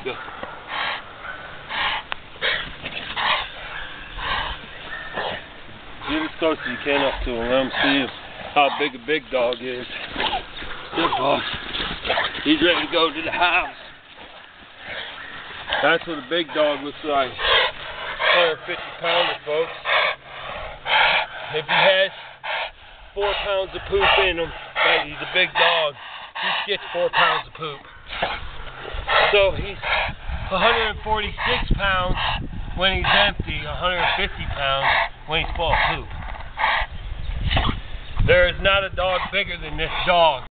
Go. Get as close as you can up to him. Let him see how big a big dog is. Good boy. He's ready to go to the house. That's what a big dog looks like. 150 pounder, folks. If he has 4 pounds of poop in him, right, he's a big dog. He gets 4 pounds of poop. So he's 146 pounds when he's empty, 150 pounds when he's full of poop. There is not a dog bigger than this dog.